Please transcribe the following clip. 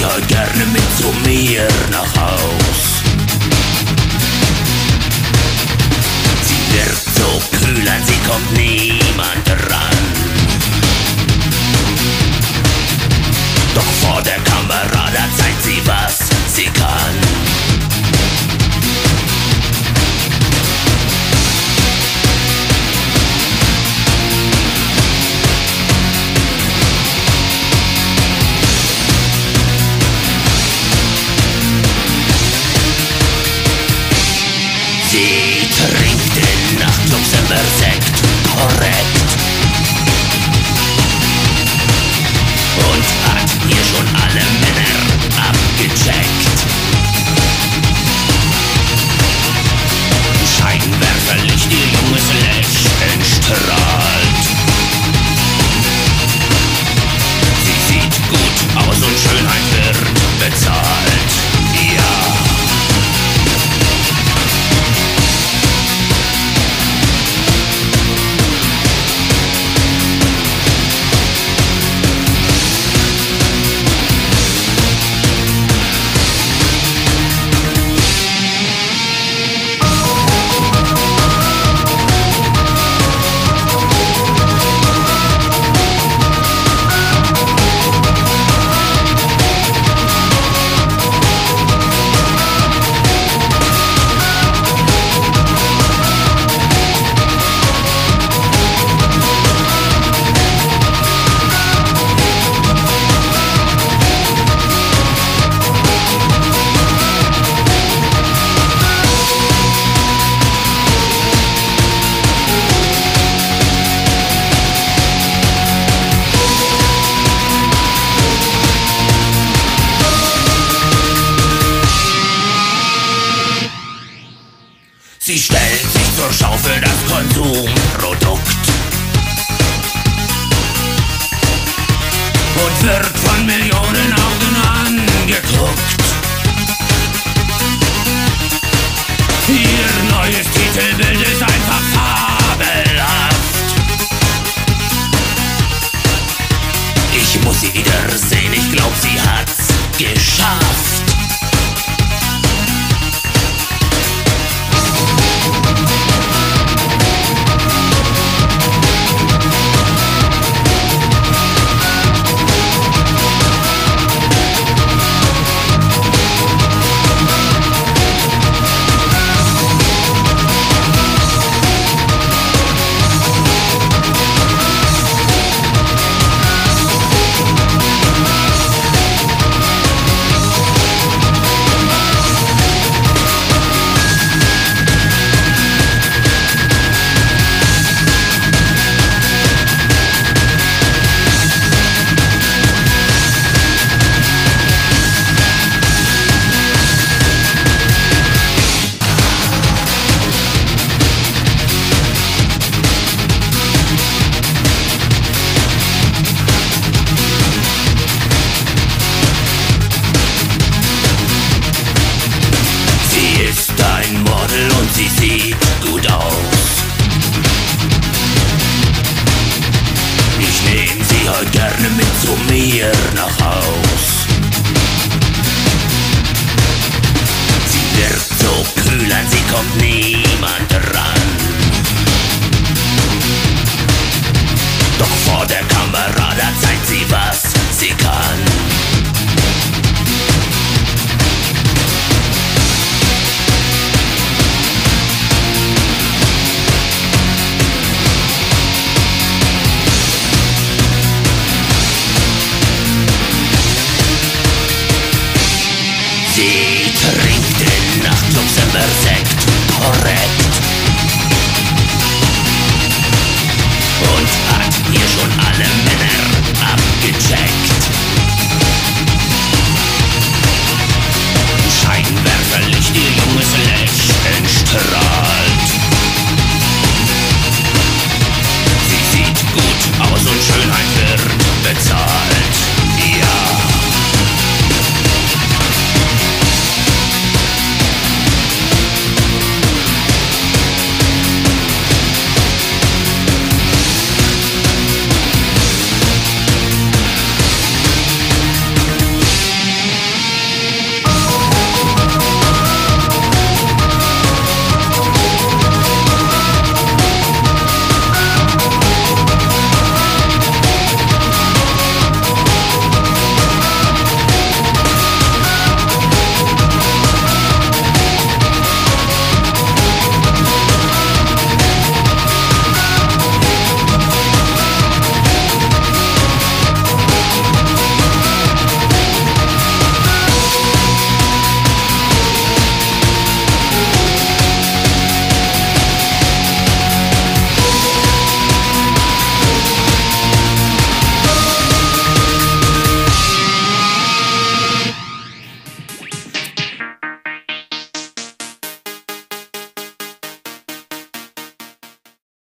heute gerne mit zu mir nach Haus. Sie wirkt so kühl, an sie kommt niemand ran. Doch vor der Kamera, da zeigt sie, was sie kann. Sie trinkt in Nachtclubs immer Sekt, korrekt. Und hat hier schon alle Männer abgecheckt. Scheinwerferlicht, ihr junges Lächeln strahlt. Sie sieht gut aus und Schönheit wird bezahlt. Ja. Sie stellt sich zur Schau für das Konsumprodukt und wird von Millionen Augen angeguckt. Ihr neues Titelbild ist einfach fabelhaft. Ich muss sie wiedersehen, ich glaub, sie hat's geschafft. Und sie sieht gut aus. Ich nehm sie heute gerne mit zu mir nach Haus. Sie wirkt so kühl, an sie kommt niemand ran. Doch vor der Kamera, da zeigt sie, was sie kann. Sie trinkt in Nachtclubs immer Sekt, korrekt.